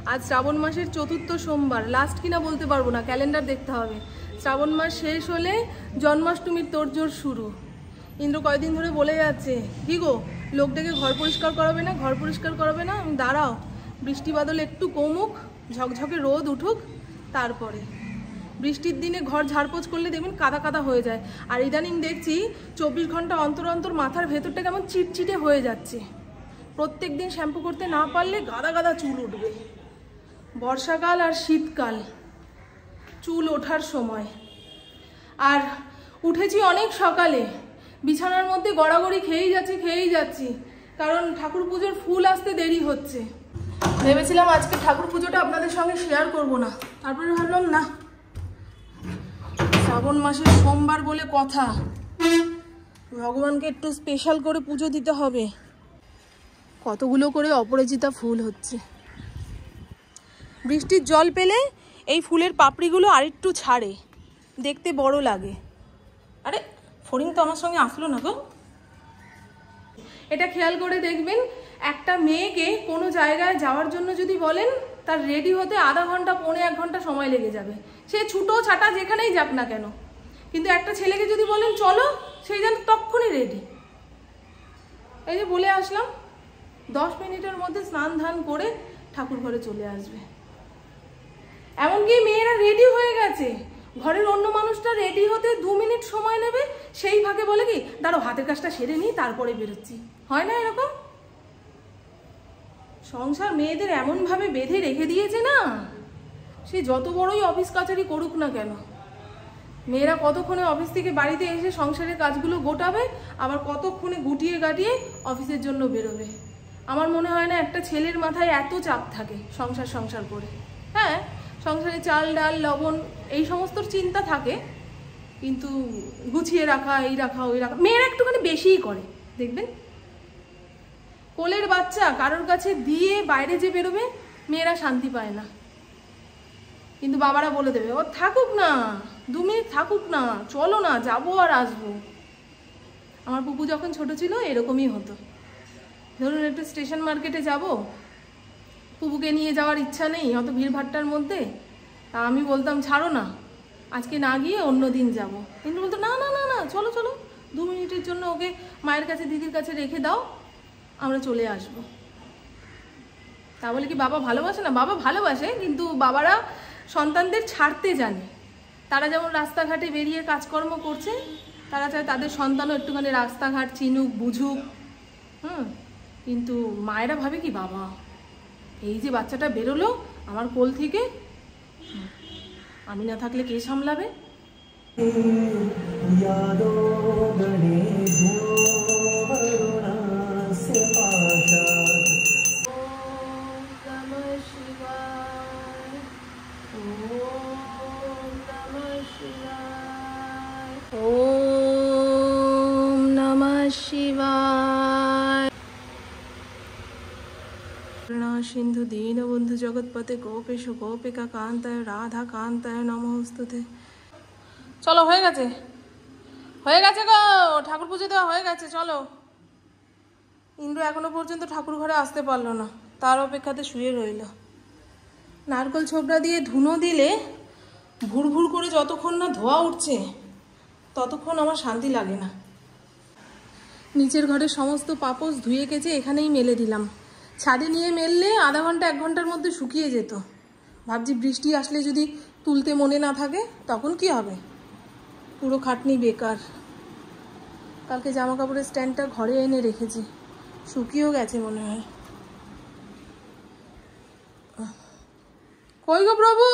আজ শ্রাবণ মাসের চতুর্থ সোমবার, লাস্ট কিনা বলতে পারবো না, ক্যালেন্ডার দেখতে হবে। শ্রাবণ মাস শেষ হলে জন্মাষ্টমীর তোড়জোড় শুরু। ইন্দ্র কয়দিন ধরে বলে যাচ্ছে, কি গো লোক ডেকে ঘর পরিষ্কার করাবে না, ঘর পরিষ্কার করাবে না। আমি দাঁড়াও, বৃষ্টি বাদল একটু কমুক, ঝকঝকে রোদ উঠুক, তারপরে। বৃষ্টির দিনে ঘর ঝাড়পোছ করলে দেখবেন কাদা কাদা হয়ে যায়। আর ইদানিং দেখছি 24 ঘন্টা অন্তর অন্তর মাথার ভেতরটা কেমন চিটচিটে হয়ে যাচ্ছে। প্রত্যেক দিন শ্যাম্পু করতে না পারলে গাদা গাদা চুল উঠবে। বর্ষাকাল আর শীতকাল, চুল ওঠার সময়। আর উঠেছি অনেক সকালে, বিছানার মধ্যে গড়াগড়ি খেয়েই যাচ্ছি, কারণ ঠাকুর পুজোর ফুল আসতে দেরি হচ্ছে। ভেবেছিলাম আজকে ঠাকুর পুজোটা আপনাদের সঙ্গে শেয়ার করব না, তারপরে ভাবলাম না, শ্রাবণ মাসের সোমবার বলে কথা, ভগবানকে একটু স্পেশাল করে পুজো দিতে হবে। কতগুলো করে অপরাজিতা ফুল হচ্ছে। বৃষ্টির জল পেলে এই ফুলের পাপড়িগুলো আরেকটু ছাড়ে, দেখতে বড় লাগে। আরে ফড়িং তো আমার সঙ্গে আসলো না গো। এটা খেয়াল করে দেখবেন, একটা মেয়েকে কোনো জায়গায় যাওয়ার জন্য যদি বলেন, তার রেডি হতে আধা ঘন্টা পৌনে 1 ঘন্টা সময় লেগে যাবে, সে ছুটো ছাটা যেখানেই যাক না কেন। কিন্তু একটা ছেলেকে যদি বলেন চলো, সেই যেন তক্ষুনি রেডি। এই যে বলে আসলাম, 10 মিনিটের মধ্যে স্নান ধান করে ঠাকুর ঘরে চলে আসবে। এমনকি মেয়েরা রেডি হয়ে গেছে, ঘরের অন্য মানুষটা রেডি হতে 2 মিনিট সময় নেবে, সেই ফাঁকে বলে কি দাঁড়ো হাতের কাজটা সেরে নিই তারপরে বেরোচ্ছি। হয় না এরকম? সংসার মেয়েদের এমনভাবে বেঁধে রেখে দিয়েছে না, সে যত বড়ই অফিস কাছারি করুক না কেন, মেয়েরা কতক্ষণে অফিস থেকে বাড়িতে এসে সংসারের কাজগুলো গোটাবে, আবার কতক্ষণে গুটিয়ে গাটিয়ে অফিসের জন্য বেরোবে। আমার মনে হয় না একটা ছেলের মাথায় এত চাপ থাকে সংসার করে। হ্যাঁ, সংসারে চাল ডাল লবণ এই সমস্ত চিন্তা থাকে, কিন্তু গুছিয়ে রাখা, এই রাখা ওই রাখা মেয়েরা একটুখানি বেশিই করে দেখবেন। কোলের বাচ্চা কারোর কাছে দিয়ে বাইরে যে বেরোবে, মেয়েরা শান্তি পায় না। কিন্তু বাবারা বলে দেবে, ও থাকুক না, 2 মিনিট থাকুক না, চলো না, যাবো আর আসবো। আমার পুপু যখন ছোট ছিল এরকমই হতো। ধরুন একটু স্টেশন মার্কেটে যাব, পুপুকে নিয়ে যাওয়ার ইচ্ছা নেই অত ভিড়ভাট্টার মধ্যে, তা আমি বলতাম ছাড়ো না, আজকে না গিয়ে অন্য দিন যাবো। কিন্তু বলতো না না না না, চলো চলো, 2 মিনিটের জন্য ওকে মায়ের কাছে দিদির কাছে রেখে দাও, আমরা চলে আসবো। তা বলে কি বাবা ভালোবাসে না? বাবা ভালোবাসে, কিন্তু বাবারা সন্তানদের ছাড়তে জানে। তারা যেমন রাস্তাঘাটে বেরিয়ে কাজকর্ম করছে, তারা চায় তাদের সন্তানও একটুখানি রাস্তাঘাট চিনুক বুঝুক। কিন্তু মায়েরা ভাবে কি বাবা এই যে বাচ্চাটা বেরোলো আমার কোল থেকে, আমি না থাকলে কে সামলাবে? সিন্ধু দীনবন্ধু জগৎপতে গোপেশ গোপিকা কান্তায় রাধা কান্তায় নমস্তুতে। চলো, হয়ে গেছে গো, ঠাকুর পুজো দেওয়া হয়ে গেছে, চলো। ইন্দ্র এখনো পর্যন্ত ঠাকুর ঘরে আসতে পারলো না, তার অপেক্ষাতে শুয়ে রইল। নারকেল ছোবড়া দিয়ে ধুনো দিলে ভুর ভুর করে যতক্ষণ না ধোয়া উঠছে ততক্ষণ আমার শান্তি লাগে না। নিচের ঘরের সমস্ত পাপোশ ধুয়ে কেচে এখানেই মেলে দিলাম। ছাদে নিয়ে মেললে আধা ঘন্টা 1 ঘন্টার মধ্যে শুকিয়ে যেত। ভাবছি বৃষ্টি আসলে যদি তুলতে মনে না থাকে তখন কি হবে, পুরো খাটনি বেকার। কালকে জামা কাপড়ের স্ট্যান্ডটা ঘরে এনে রেখেছি, শুকিয়েও গেছে মনে হয়। কই গো প্রভু?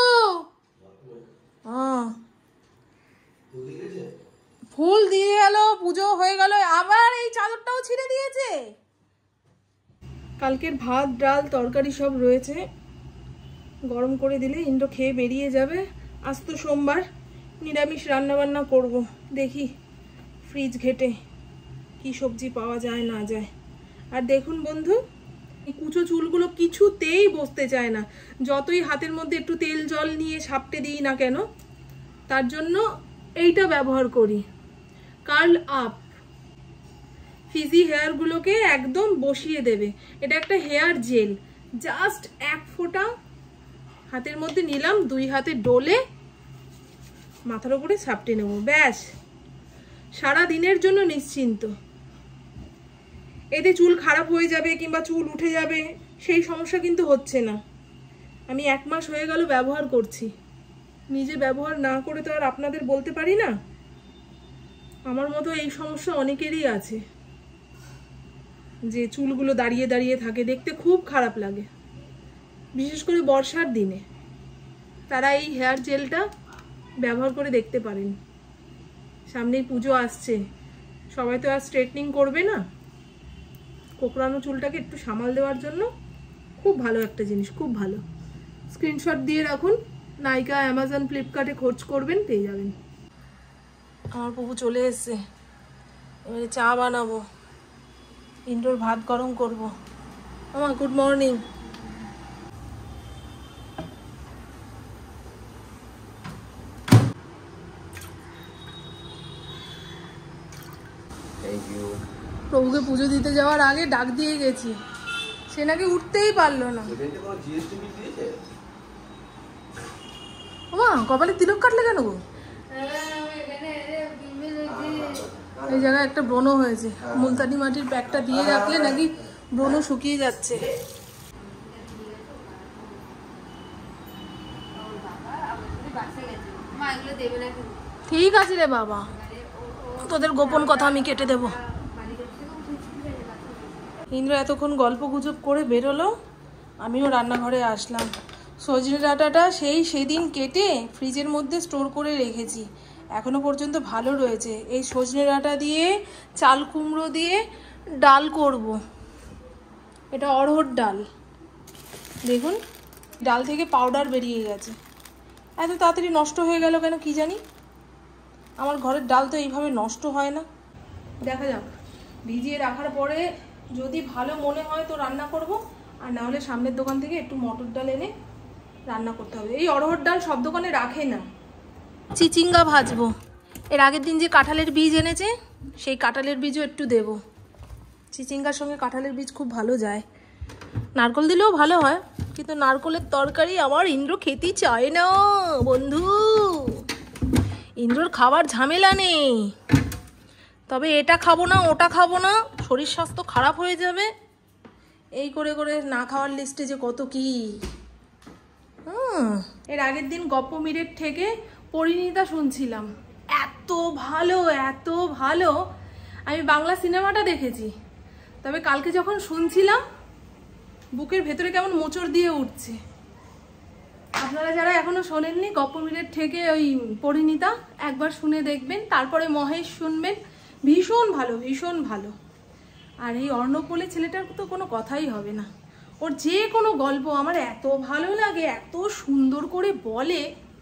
ফুল দিয়ে গেল, পুজো হয়ে গেল, আবার এই চাদরটাও ছিঁড়ে দিয়েছে। কালকের ভাত ডাল তরকারি সব রয়েছে, গরম করে দিলে ইন্দ্র খেয়ে বেরিয়ে যাবে। আজ তো সোমবার, নিরামিষ রান্নাবান্না করব। দেখি ফ্রিজ ঘেটে কি সবজি পাওয়া যায় না যায়। আর দেখুন বন্ধু, এই কুচো চুলগুলো কিছুতেই বসতে চায় না, যতই হাতের মধ্যে একটু তেল জল নিয়ে সাপটে দিই না কেন। তার জন্য এইটা ব্যবহার করি, কার্ল আপ। ফিজি হেয়ারগুলোকে একদম বসিয়ে দেবে। এটা একটা হেয়ার জেল, জাস্ট 1 ফোঁটা হাতের মধ্যে নিলাম, 2 হাতে ডলে মাথার উপরে সাপটে নেব, ব্যাস সারা দিনের জন্য নিশ্চিন্ত। এতে চুল খারাপ হয়ে যাবে কিংবা চুল উঠে যাবে সেই সমস্যা কিন্তু হচ্ছে না। আমি 1 মাস হয়ে গেল ব্যবহার করছি, নিজে ব্যবহার না করে তো আর আপনাদের বলতে পারি না। আমার মতো এই সমস্যা অনেকেরই আছে, যে চুলগুলো দাঁড়িয়ে দাঁড়িয়ে থাকে, দেখতে খুব খারাপ লাগে, বিশেষ করে বর্ষার দিনে। তারা এই হেয়ার জেলটা ব্যবহার করে দেখতে পারেন। সামনেই পুজো আসছে, সবাই তো আর স্ট্রেটনিং করবে না, কোঁকড়ানো চুলটাকে একটু সামাল দেওয়ার জন্য খুব ভালো একটা জিনিস, খুব ভালো। স্ক্রিনশট দিয়ে রাখুন, নাইকা, অ্যামাজন, ফ্লিপকার্টে খোঁজ করবেন, পেয়ে যাবেন। আমার পুপু চলে এসছে, এবারে চা বানাবো, ইন্ডোর ভাত গরম করবো। মামা গুড মর্নিং। প্রভুকে পুজো দিতে যাওয়ার আগে ডাক দিয়ে গেছি, সে নাকি উঠতেই পারলো না। ওমা কপালে তিলক কাটলে কেন গো? এই জায়গায় একটা ব্রণ হয়েছে, মুলতানি মাটির প্যাকটা দিয়ে রাখলে নাকি ব্রণ শুকিয়ে যাচ্ছে। ঠিক আছে রে বাবা, তোদের গোপন কথা আমি কেটে দেব। ইন্দ্র এতক্ষণ গল্প গুজব করে বেরোলো, আমিও রান্নাঘরে আসলাম। সজনে ডাঁটাটা সেদিন কেটে ফ্রিজের মধ্যে স্টোর করে রেখেছি, এখনো পর্যন্ত ভালো রয়েছে। এই সজনে ডাঁটা দিয়ে চাল কুমড়ো দিয়ে ডাল করব। এটা অড়হর ডাল, দেখুন ডাল থেকে পাউডার বেরিয়ে গেছে। এত তাড়াতাড়ি নষ্ট হয়ে গেল কেন কি জানি, আমার ঘরের ডাল তো এইভাবে নষ্ট হয় না। দেখা যাক, ভিজিয়ে রাখার পরে যদি ভালো মনে হয় তো রান্না করব, আর না হলে সামনের দোকান থেকে একটু মটর ডাল এনে রান্না করতে হবে। এই অড়হর ডাল সব দোকানে রাখে না। চিচিঙ্গা ভাজবো, এর আগের দিন যে কাঁঠালের বীজ এনেছে সেই কাঁঠালের বীজও একটু দেব। চিচিঙ্গার সঙ্গে কাঁঠালের বীজ খুব ভালো যায়, নারকল দিলেও ভালো হয়, কিন্তু নারকলের তরকারি আমার ইন্দ্র খেতে চায় না বন্ধু। ইন্দ্রর খাবার ঝামেলা নেই, তবে এটা খাবো না ওটা খাবো না, শরীর স্বাস্থ্য খারাপ হয়ে যাবে, এই করে করে না খাওয়ার লিস্টে যে কত কি। এর আগের দিন গপ্প মিরেট থেকে পরিণীতা শুনছিলাম, এত ভালো এত ভালো। আমি বাংলা সিনেমাটা দেখেছি, তবে কালকে যখন শুনছিলাম বুকের ভেতরে কেমন মোচড় দিয়ে উঠছে। আপনারা যারা এখনো শোনেননি গপ্প মিরেট থেকে ওই পরিণীতা, একবার শুনে দেখবেন, তারপরে মহেশ শুনবেন, ভীষণ ভালো ভীষণ ভালো। আর এই অর্ণব বলে ছেলেটার তো কোনো কথাই হবে না, ওর যে কোনো গল্প আমার এত ভালো লাগে, এত সুন্দর করে বলে।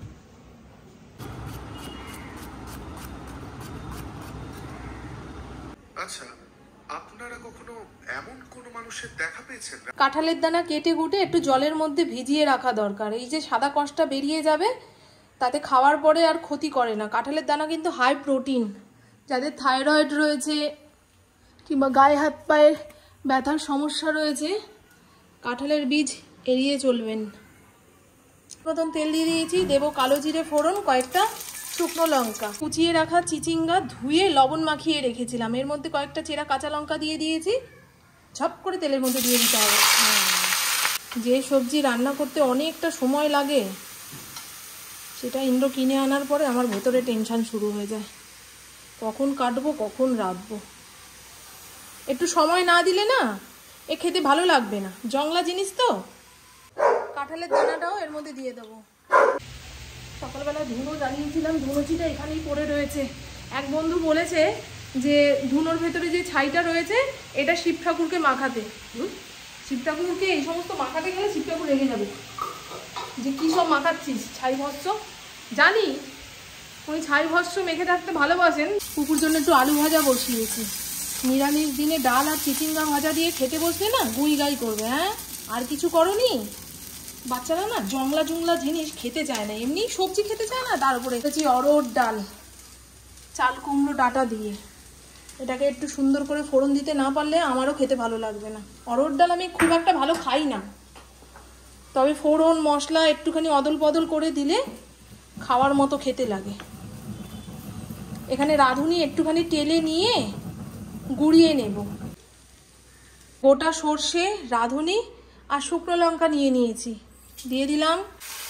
আচ্ছা, আপনারা কখনো এমন কোন মানুষের দেখা পেয়েছেন? কাঁঠালের দানা কেটে কুটে একটু জলের মধ্যে ভিজিয়ে রাখা দরকার, এই যে সাদা কষটা বেরিয়ে যাবে, তাতে খাওয়ার পরে আর ক্ষতি করে না। কাঁঠালের দানা কিন্তু হাই প্রোটিন, যাদের থাইরয়েড রয়েছে কিংবা গায়ে হাত পায়ে ব্যথার সমস্যা রয়েছে, কাঁঠালের বীজ এড়িয়ে চলবেন। প্রথম তেল দিয়ে দিয়েছি, দেবো কালো জিরে ফোড়ন, কয়েকটা শুকনো লঙ্কা, কুচিয়ে রাখা চিচিঙ্গা ধুয়ে লবণ মাখিয়ে রেখেছিলাম, এর মধ্যে কয়েকটা চেরা কাঁচা লঙ্কা দিয়ে দিয়েছি, ঝপ করে তেলের মধ্যে দিয়ে দিতে হবে। যে সবজি রান্না করতে অনেকটা সময় লাগে, সেটা ইন্দ্র কিনে আনার পরে আমার ভেতরে টেনশন শুরু হয়ে যায়, কখন কাটবো কখন রাঁধবো। একটু সময় না দিলে না এ খেতে ভালো লাগবে না, জংলা জিনিস তো। কাঁঠালের দানাটাও এর মধ্যে দিয়ে দেবো। সকালবেলা ধুনো জ্বালিয়েছিলাম, ধুনোচিটা এখানেই পড়ে রয়েছে। এক বন্ধু বলেছে যে ধুনোর ভেতরে যে ছাইটা রয়েছে এটা শিব ঠাকুরকে মাখাতে। শিব ঠাকুরকে এই সমস্ত মাখাতে গেলে শিব ঠাকুর রেগে যাবে, যে কী সব মাখাচ্ছিস, ছাই ভস্য। জানি উনি ছাই ভস্য মেখে থাকতে ভালোবাসেন। পুকুর জন্য একটু আলু ভাজা বসিয়েছি, নিরামিষ দিনে ডাল আর চিচিঙ্গা ভাজা দিয়ে খেতে বসলে না গুই গাই করবে। হ্যাঁ, আর কিছু করনি? বাচ্চারা না জংলা জংলা জিনিস খেতে চায় না, এমনি সবজি খেতে চায় না, তার উপরে রেখেছি অড়হর ডাল চাল কুমড়ো ডাঁটা দিয়ে। এটাকে একটু সুন্দর করে ফোড়ন দিতে না পারলে আমারও খেতে ভালো লাগবে না। অড়হর ডাল আমি খুব একটা ভালো খাই না, তবে ফোড়ন মশলা একটুখানি অদল বদল করে দিলে খাওয়ার মতো খেতে লাগে। এখানে রাঁধুনি একটুখানি তেলে নিয়ে গুঁড়িয়ে নেব। গোটা সর্ষে, রাঁধুনি আর শুকনো লঙ্কা নিয়ে নিয়েছি, দিয়ে দিলাম।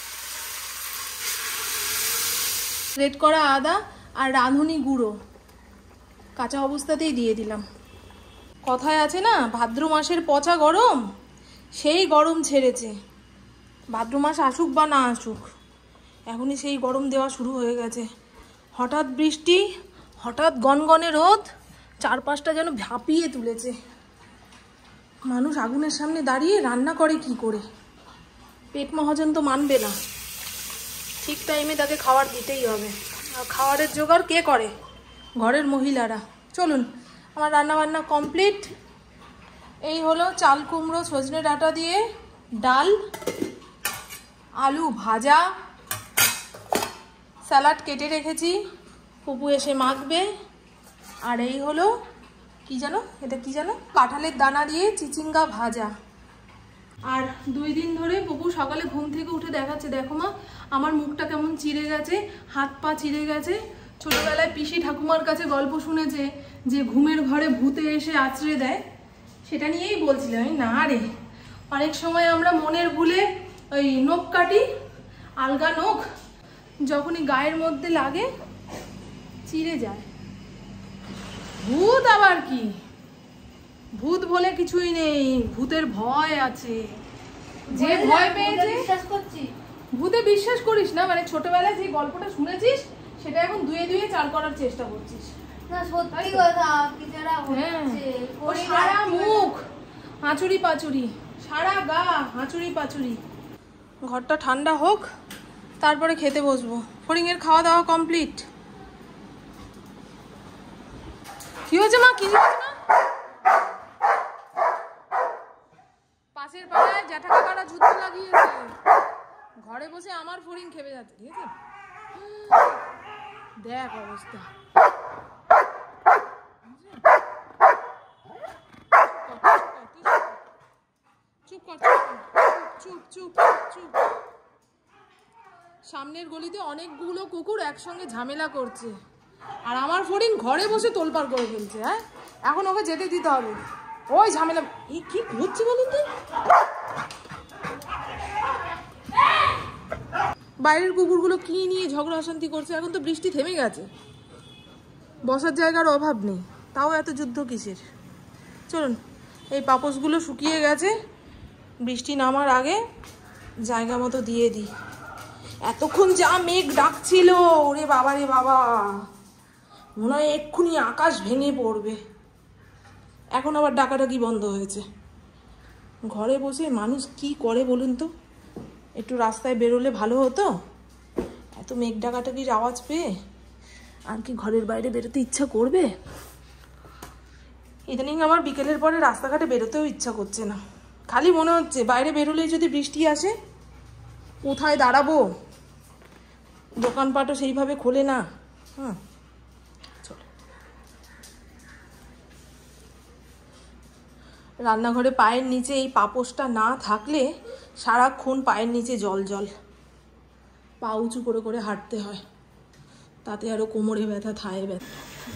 গ্রেট করা আদা আর রাঁধুনি গুঁড়ো কাঁচা অবস্থাতেই দিয়ে দিলাম। কথায় আছে না, ভাদ্র মাসের পচা গরম, সেই গরম ছেড়েছে। ভাদ্র মাস আসুক বা না আসুক, এখনই সেই গরম দেওয়া শুরু হয়ে গেছে। হঠাৎ বৃষ্টি, হঠাৎ গনগনে রোদ, চারপাশটা যেন ভাপিয়ে তুলেছে। মানুষ আগুনের সামনে দাঁড়িয়ে রান্না করে কি করে? পেট মহাজন তো মানবে না, ঠিক টাইমে তাকে খাবার দিতেই হবে। আর খাবারের জোগাড় কে করে? ঘরের মহিলারা। চলুন, আমার রান্নাবান্না কমপ্লিট। এই হলো চাল কুমড়ো সজনে ডাঁটা দিয়ে ডাল, আলু ভাজা, স্যালাড কেটে রেখেছি, ফুপু এসে মাখবে। আর এই হলো কি জানো, এটা কি জানো, কাঁঠালের দানা দিয়ে চিচিঙ্গা ভাজা। আর 2 দিন ধরে পপু সকালে ঘুম থেকে উঠে দেখাচ্ছে, দেখো মা আমার মুখটা কেমন চিড়ে গেছে, হাত পা চিড়ে গেছে। ছোটবেলায় পিসি ঠাকুমার কাছে গল্প শুনেছে যে ঘুমের ঘরে ভূতে এসে আছড়ে দেয়, সেটা নিয়েই বলছিলাম। না রে, অনেক সময় আমরা মনের ভুলে ওই নখ কাটি, আলগা নখ, যখনই গায়ের মধ্যে লাগে চিড়ে যায়। ভূত আবার কি? ভূত বলে কিছুই নেই, ভূতের ভয় আছে। যে ভয় পেয়েছে, ভূতে বিশ্বাস করিস না, মানে ছোটবেলায় যে গল্পটা শুনেছিস সেটা এখন দুয়ে দুয়ে চাল করার চেষ্টা করছিস। না সত্যি কথা, কি যারা হচ্ছে ও সারা মুখ হাঁচুরি পাচুরি, সারা গা হাঁচুরি পাচুরি। ঘরটা ঠান্ডা হোক, তারপরে খেতে বসবো। ফড়িংয়ের খাওয়া দাওয়া কমপ্লিট। কি হয়েছে মা, কি হয়েছে মা? পাশের পাড়ায় জ্যাঠা কাকারা যুদ্ধ লাগিয়েছে, ঘরে বসে আমার ফড়িং খেপে যাচ্ছে। ঠিক আছে, দেখ অবস্থা। চুপ কর, চুপ চুপ চুপ। সামনের গলিতে অনেকগুলো কুকুর একসঙ্গে ঝামেলা করছে, আর আমার ফড়িং ঘরে বসে তোলপাড় করে ফেলছে। হ্যাঁ, এখন ওকে যেতে দিতে হবে। ওই ঝামেলা এই কি করছে বলুন তো? বাইরের কুকুরগুলো কি নিয়ে ঝগড়া অশান্তি করছে? এখন তো বৃষ্টি থেমে গেছে, বসার জায়গার অভাব নেই, তাও এত যুদ্ধ কিসের? চলুন, এই পাপোশগুলো শুকিয়ে গেছে, বৃষ্টি নামার আগে জায়গা মতো দিয়ে দিই। এতক্ষণ যা মেঘ ডাকছিল, ওরে বাবা রে বাবা, মনে হয় এক্ষুনি আকাশ ভেঙে পড়বে। এখন আবার ডাকাডাকি বন্ধ হয়েছে। ঘরে বসে মানুষ কি করে বলুন তো? একটু রাস্তায় বেরোলে ভালো হতো। এত মেঘ ডাকাডাকির আওয়াজ পেয়ে আর কি ঘরের বাইরে বেরোতে ইচ্ছা করবে? ইদানিং আমার বিকেলের পরে রাস্তাঘাটে বেরোতেও ইচ্ছা করছে না। খালি মনে হচ্ছে বাইরে বেরোলেই যদি বৃষ্টি আসে, কোথায় দাঁড়াবো? দোকানপাটও সেইভাবে খোলে না। চলো, রান্নাঘরে পায়ের নিচে এই পাপোশটা না থাকলে সারাক্ষণ পায়ের নিচে জল জল, পা উঁচু করে করে হাঁটতে হয়, তাতে আরো কোমরে ব্যথা, থায়ে ব্যথা।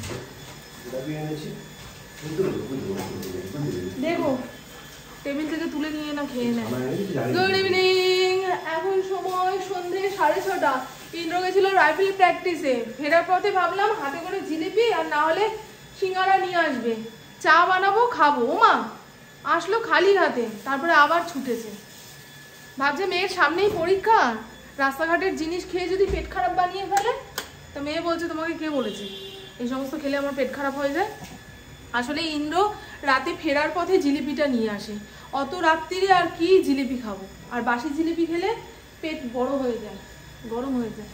দেখো টেবিল থেকে তুলে নিয়ে না খেয়ে নেয়। গুড ইভিনিং, এখন সময় সন্ধে 6:30। ইন্দ্র গেছিল রাইফেল প্র্যাকটিসে, ফেরার পথে ভাবলাম হাতে করে জিলিপি আর না হলে সিঙ্গারা নিয়ে আসবে, চা বানাবো খাবো। ওমা আসলো খালি হাতে, তারপরে আবার ছুটেছে। ভাবছে মেয়ের সামনেই পরীক্ষা, রাস্তাঘাটের জিনিস খেয়ে যদি পেট খারাপ বানিয়ে ফেলে। তা মেয়ে বলছে তোমাকে কে বলেছে এই সমস্ত খেলে আমার পেট খারাপ হয়ে যায়? আসলে ইন্দ্র রাতে ফেরার পথে জিলিপিটা নিয়ে আসে। অত রাত্রিরে আর কি জিলিপি খাবো? আর বাসি জিলিপি খেলে পেট বড় হয়ে যায়, গরম হয়ে যায়।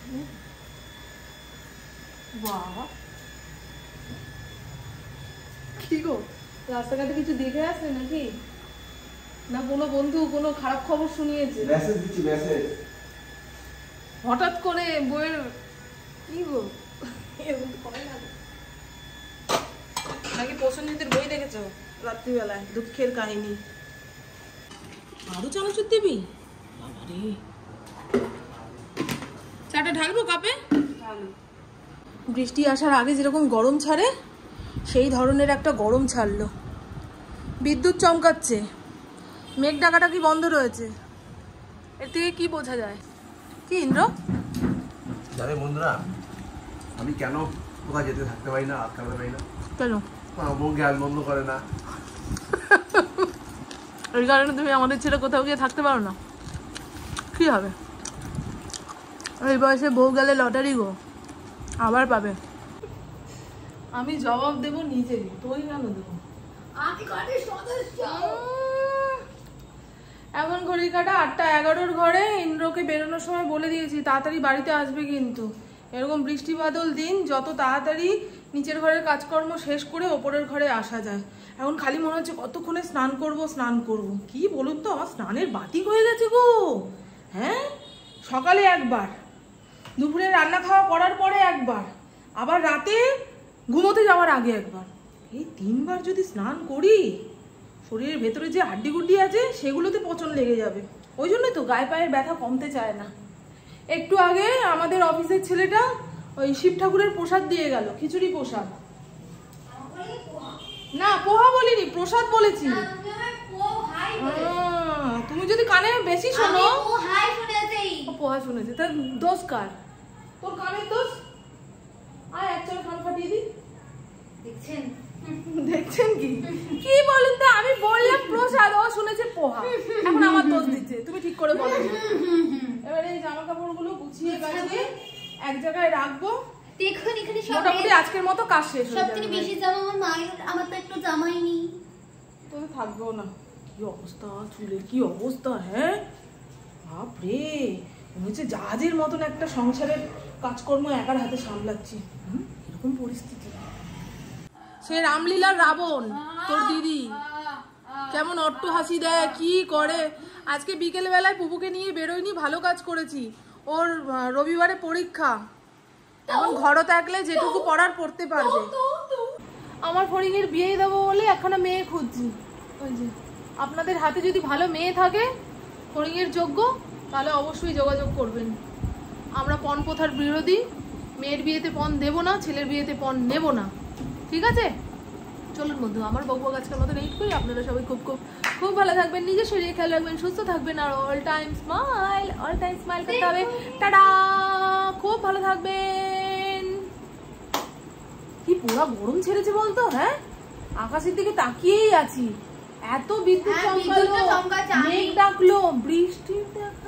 বাবা কি গো, রাস্তাঘাটে কিছু দেখে আসছে নাকি? না কোনো বন্ধু কোনো খারাপ খবর শুনিয়েছে? হঠাৎ করে বইয়ের কি গো, নাকি প্রসেনজিতের বই দেখেছো রাত্রিবেলায়? দুঃখের কাহিনী। আরো চানাচুর দিবি? চাটা ঢালবো কাপে? বৃষ্টি আসার আগে যেরকম গরম ছাড়ে সেই ধরনের একটা গরম ছাড়লো। বিদ্যুৎ চমকাচ্ছে, মেঘ ডাকাটা কি বন্ধ রয়েছে, এর থেকে কি বোঝা যায়? কি ইন্দ্র জানে বন্ধুরা, আমি কেন কোথাও যেতে থাকতে পারি না, আটকাতে পারি না? কেন? বউ গ্যাস বন্ধ করে না। এই কারণে তুমি আমাদের ছেড়ে কোথাও গিয়ে থাকতে পারো না? কি হবে? এই বয়সে বউ গেলে লটারি গো, আবার পাবে। আমি জবাব দেবো নিজেরই, তুই কেন দেবো? এখন ঘড়ি কাটা 8:11 ঘরে। ইন্দ্রকে বেরোনোর সময় বলে দিয়েছি তাড়াতাড়ি বাড়িতে আসবে, কিন্তু এরকম বৃষ্টি বাদল দিন যত তাড়াতাড়ি নিচের ঘরের কাজকর্ম শেষ করে ওপরের ঘরে আসা যায়। এখন খালি মনে হচ্ছে কতক্ষণে স্নান করব। কি বলুন তো, আমার স্নানের বাতিক হয়ে গেছে গো। হ্যাঁ, সকালে একবার, দুপুরে রান্না খাওয়া করার পরে একবার, আবার রাতে ঘুমোতে যাওয়ার আগে একবার। এই 3 বার যদি স্নান করি, শরীরের ভেতরে যে হাড্ডি গুড্ডি আছে সেগুলোতে পচন লেগে যাবে। ওই জন্যই তো গায়ে পায়ের ব্যথা কমতে চায় না। একটু আগে আমাদের অফিসের ছেলেটা ওই শিব ঠাকুরের প্রসাদ দিয়ে গেল, খিচুড়ি প্রসাদ। না, পোহা বলিনি, প্রসাদ বলেছি। তুমি যদি কানে বেশি শোনো, পোহা শুনেছে, তার দোষ কার? তোর কানের দোষ। আয় একচল কান ফাটিয়ে দি। দেখছেন কি বলুন তো? আমি বললাম প্রসাদ, ও শুনেছে পোহা, এখন আমার দোষ দিচ্ছে। তুমি ঠিক করে বলো। এবারে এই জামা কাপড়গুলো গুছিয়ে গাছিয়ে এক জায়গায় রাখবো। দেখুন এখানে সব মোটামুটি আজকের মতো কাজ শেষ হয়ে যাবে। সবথেকে বেশি জামা আমার মায়ের, আমার তো একটু জামাই নেই। তোদের থাকবেও না। কি অবস্থা চুলের, কি অবস্থা! হ্যাঁ বাপরে, মনে হচ্ছে জাহাজের মতন একটা সংসারের কাজকর্ম একার হাতে সামলাচ্ছি। এরকম পরিস্থিতি। সে রামলীলার রাবণ তোর দিদি, কেমন অট্ট হাসি দেয়, কি করে। আজকে বিকেল বেলায় পুপুকে নিয়ে বেরোয়নি, ভালো কাজ করেছি। ওর রবিবারে পরীক্ষা, এখন ঘরও থাকলে যেটুকু পড়ার পড়তে পারবে। আমার ফড়িংয়ের বিয়ে দেবো বলে একখানা মেয়ে খুঁজছি। ওই যে আপনাদের হাতে যদি ভালো মেয়ে থাকে ফড়িংয়ের যোগ্য, তাহলে অবশ্যই যোগাযোগ করবেন। আমরা পণ প্রথার বিরোধী, মেয়ের বিয়েতে পণ দেবো না, ছেলের বিয়েতে পণ নেব না, ঠিক আছে? চলুন বন্ধু, আমার বকবক আজকের মতন এইট করি। আপনারা সবাই খুব খুব খুব ভালো থাকবেন, নিজের শরীরে খেয়াল রাখবেন, সুস্থ থাকবেন, আর অল টাইম স্মাইল করতে হবে। টাটা, খুব ভালো থাকবেন। কি পুরা গরম ছেড়েছে বলতো? হ্যাঁ, আকাশের দিকে তাকিয়েই আছি, এত বিদ্যুৎ চমকালো, মেঘ ডাকলো, বৃষ্টির দেখা